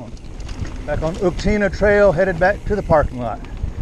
one. Back on Uktina Trail, headed back to the parking lot.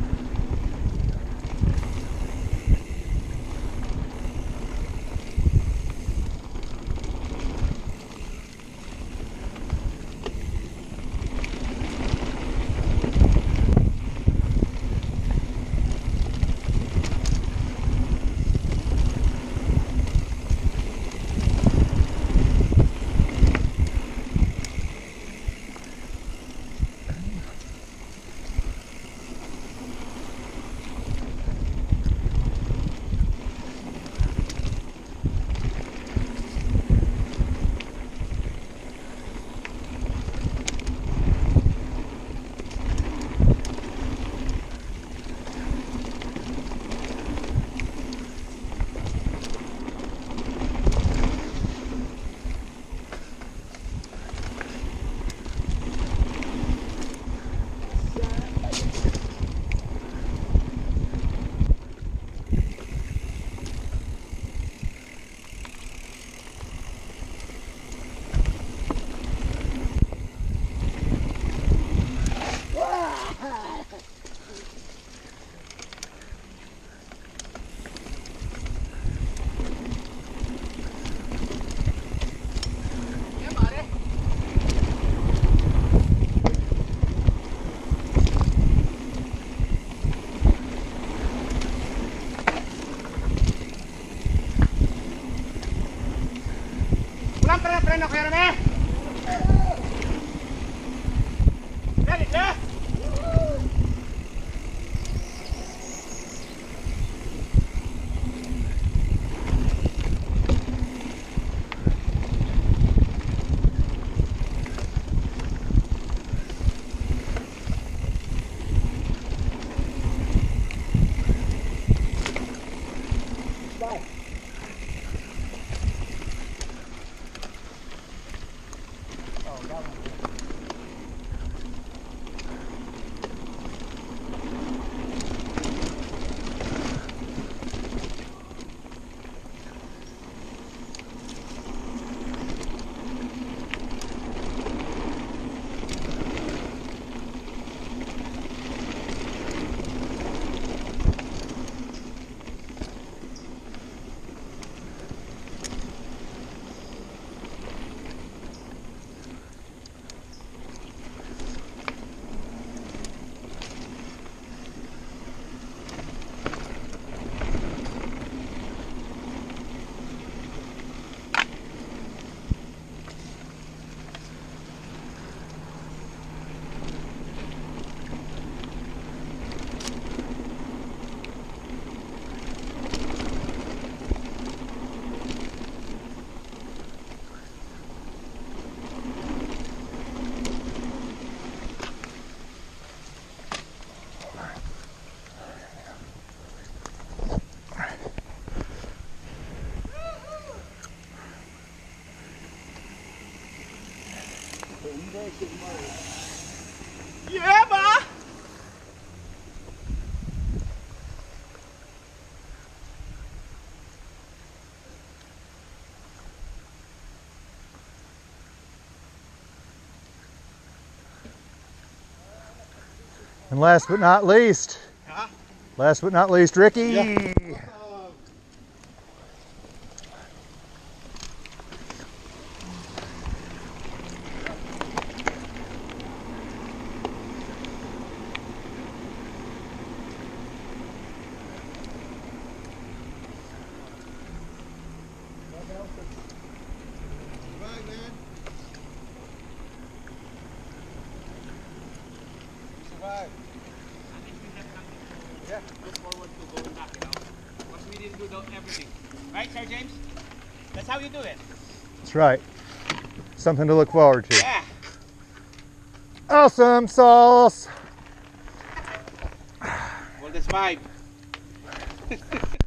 Preno kayo na Dali, ya. Yeah, ba? And last but not least, Ricky. Yeah. Yeah, look forward to going back, because we didn't do everything. Right, Sir James? That's how you do it. That's right. Something to look forward to. Yeah. Awesome sauce. Well, that's 5.